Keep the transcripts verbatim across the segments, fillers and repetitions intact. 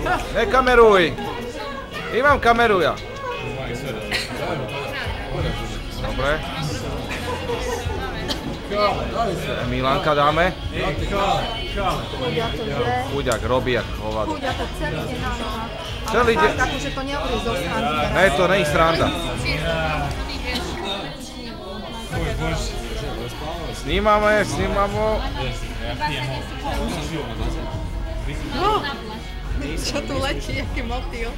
Nekameruj. Imam kameru ja. Dobre. Milanka dáme. Chuďak, robí jak hovado. Chuďak, to celý deň na nohách. Celý deň. Ale takže to nehovorí zo srandy. Ne, to není sranda. Snímame, snímamo. No, čo tu letí, aký motýl.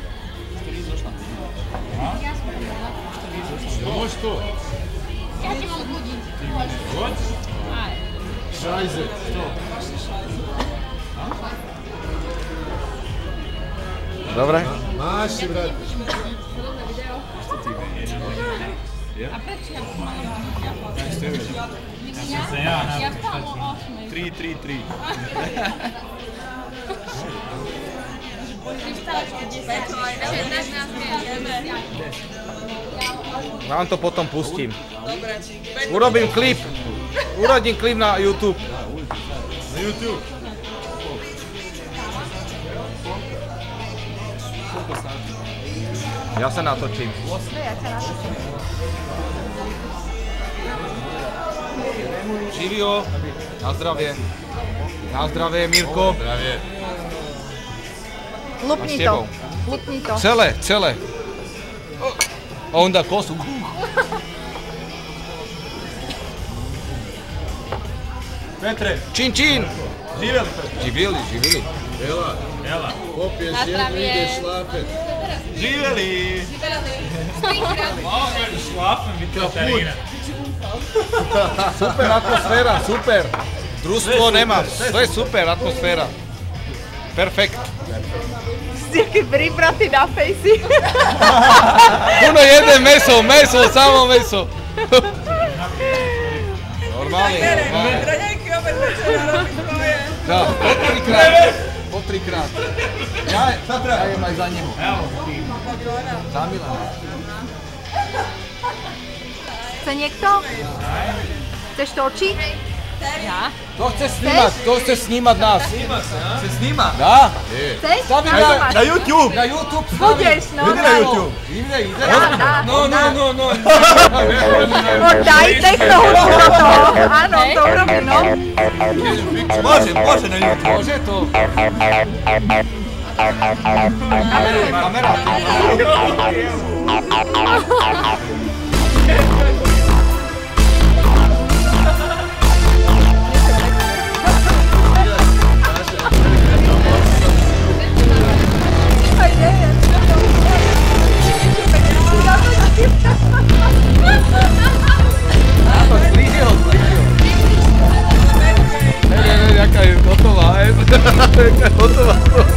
Môžeš to? Ja ti mám budiť. Hoď? Šajze. Dobre. Máš si vrát. A prečo ja mám? Ja? Ja spám o osmej. tri, tri, tri. Vám to potom pustím. Urobím klip. Urobím klip na YouTube. Na YouTube. Ja sa natočím. Ja sa natočím. Živio, na zdravie. Na zdravie, Mirko. Zdravie. Lupni to. Lupni to. Celé, celé. A on dá kosu. Petre. Čin, čin. Živeli, Petre. Živili, živili. Ela. Ela. Popieš, jedno ideš šlapet. Živeli. Malo ga šlapem, vidite Katarina. Super atmosféra, super. Družstvo nemám, to je super atmosféra. Perfekt. Si aký pribratý na fejsi. Puno jede meso, meso, samo meso. Normálne, normálne. Raňajky opäť večera robiť tvoje. Dá, po trikrát, po trikrát. Ja, ja jem aj za neho. Za Milana. Chce niekto? Chceš točiť? Ja. Kto chce snímať? Kto chce snímať nás? Chce snímať? Dá? Chceš? Stavím Na- Na YouTube. Na YouTube Budeš, no. Ide na YouTube. Ide, ide. Dá, dá. No, no, no, no. No dajte k tomu toto. Áno, to urobí, no. Môže, môže na YouTube. Môže to. Kamera, kamera. Zblíži ho, zblíži ho. Ne, ne, ne, jaká je hotová, je. Jaká je hotová.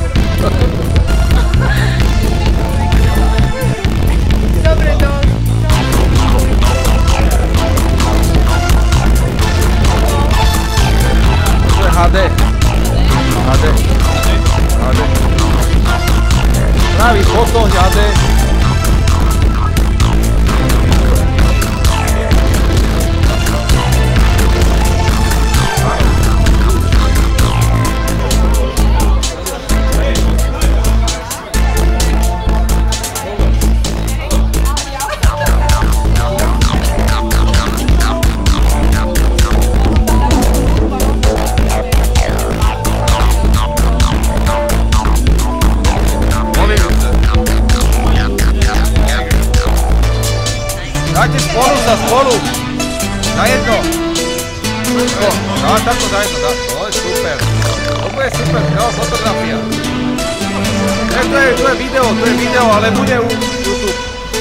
Dobre, dosť. To je há dé. há dé. há dé. Pravý fotoň há dé. Dajte spolu sa, spolu. Na jedno. Ručko. Dá, takto za jedno, dá. To je super. To bude super, no, fotografia. Ne, to je, to je video, to je video, ale bude u YouTube.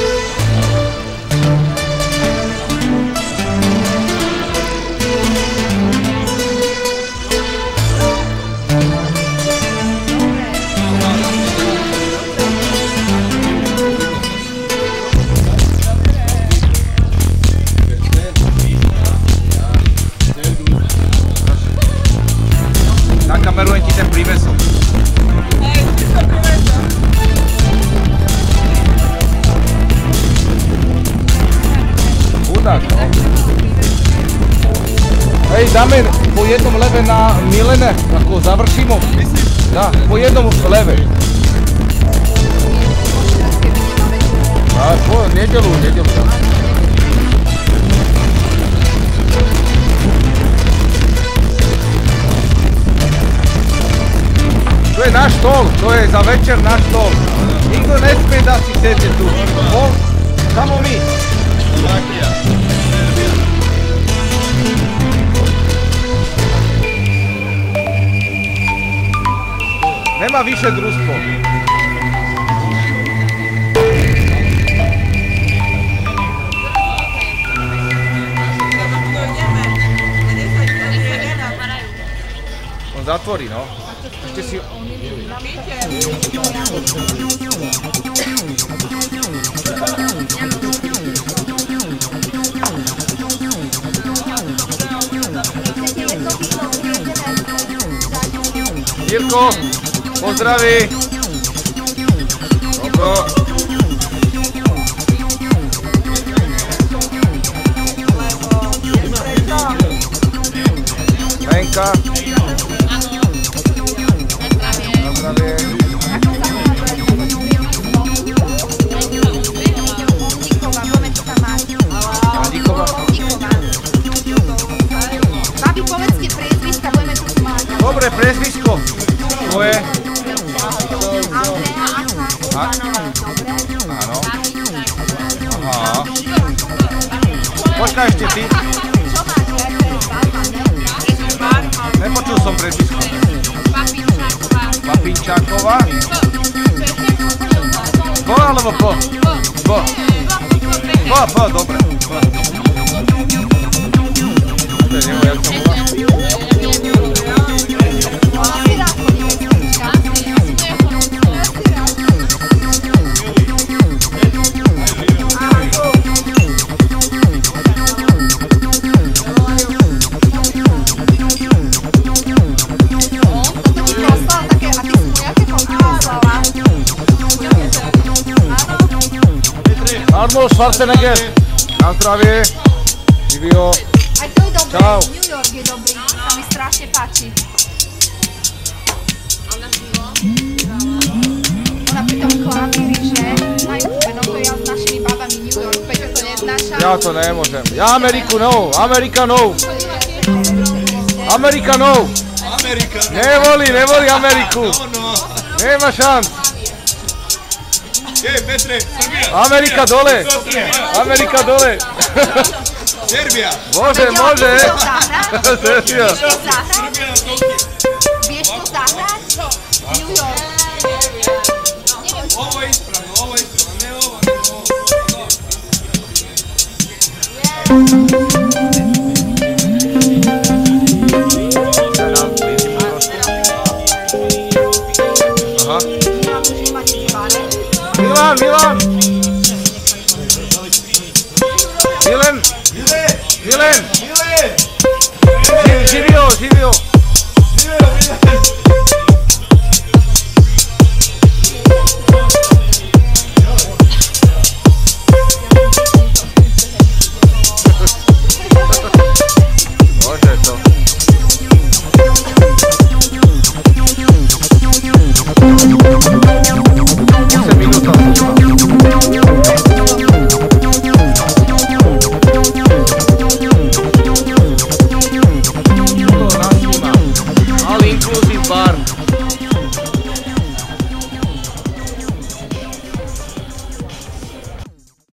Nakamerujem ti ten prívesok. Hej, ty som prívesok. Chudák, no. Hej, dáme po jednom leve na Milene, ako završimo. Dá, po jednom leve. A po nedelu, nedelu. To je náš stôl, to je za večer náš stôl. Nikto nesmie dať si sedieť tu. Bol, samo my. Nemá vyššie družstvo. On zatvorí, no. Ešte si... Jirko, pozdraví. Dobro. Lenka. Dobre, prezvisko. Tvoje. Áno. Aha. Počkaj ešte ty. Nepočul som prezvisko. Papinčáková. Po alebo po? Po. Po, po, dobre. Po. To je nebo, jak som bola? Arnold Schwarzenegger, na zdravie, živio. Aj to je dobré, Čau. New York je dobrý, sa mi strašne páči. Ona pri tom klavíri, že na YouTube, no to ja s našimi babami New York, Peťo to neznáša. Ja to nemôžem, ja Ameriku no, Amerika no. Amerika no. Amerika. Nevolí, nevolí Ameriku. Nemá šanc. Jej, Petre, Srbija. Amerika dole. Amerika dole. Serbia. Môže, môže. Vieš Serbia. to zahrať? Vieš to zahrať? New York. Ovo je ispravno, ovo je ispravno, ne ovo, ne ovo. Aha. Milan, Milan. Milen. Milen. Živio, živio. Živio, Milan.